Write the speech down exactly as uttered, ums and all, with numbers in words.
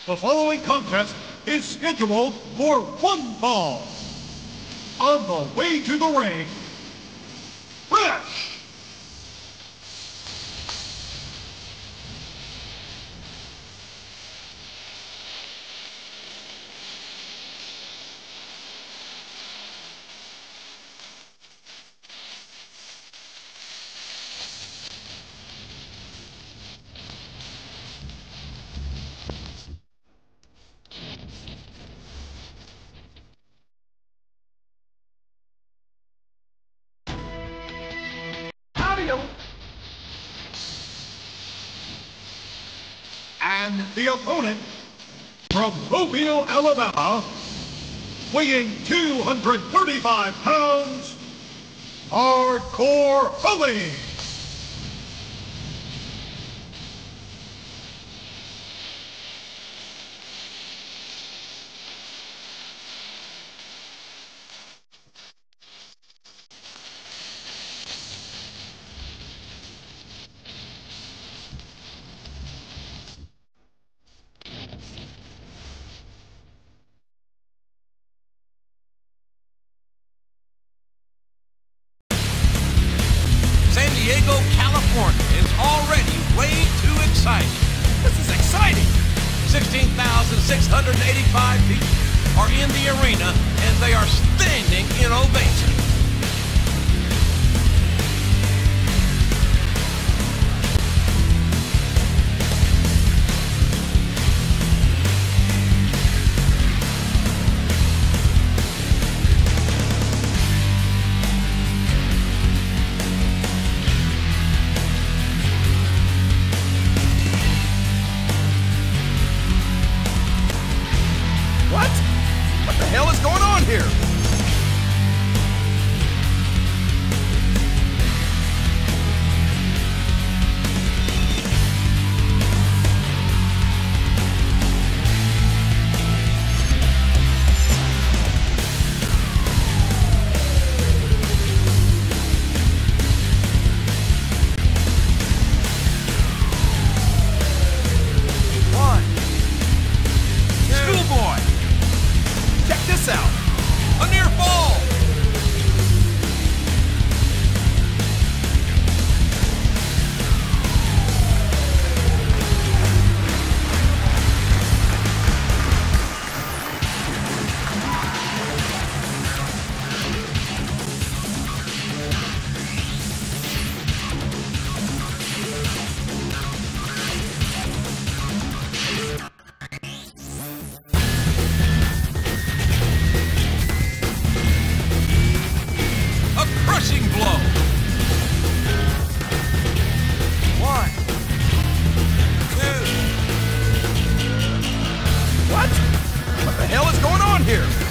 The following contest is scheduled for one fall. On the way to the ring, Fresh. And the opponent from Mobile, Alabama, weighing two hundred thirty-five pounds, Hardcore Holly. San Diego, California is already way too exciting. This is exciting. sixteen thousand six hundred eighty-five people are in the arena and they are standing in ovation. What? What the hell is going on here? One. Schoolboy. Check this out. A near fall. A crushing blow. One. Two. What? What the hell is going on here?